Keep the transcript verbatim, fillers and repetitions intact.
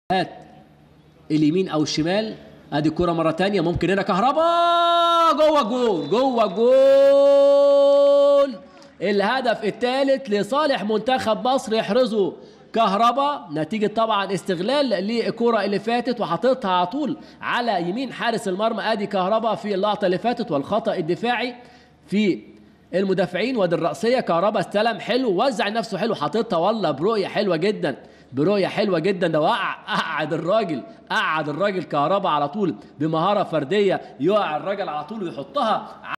هات اليمين او الشمال. ادي الكرة مرة تانية، ممكن هنا كهربا جوه الجول، جوه الجول. الهدف الثالث لصالح منتخب مصر يحرزه كهربا، نتيجة طبعا استغلال للكرة اللي فاتت وحاططها على طول على يمين حارس المرمى. ادي كهربا في اللقطة اللي فاتت، والخطأ الدفاعي في المدافعين. وادي الرأسية، كهربا استلم حلو، وزع نفسه حلو، حاططها والله برؤية حلوة جدا، برؤية حلوة جدا. ده وقع قعد الراجل، قعد الراجل كهربا على طول بمهارة فردية، يقع الراجل على طول ويحطها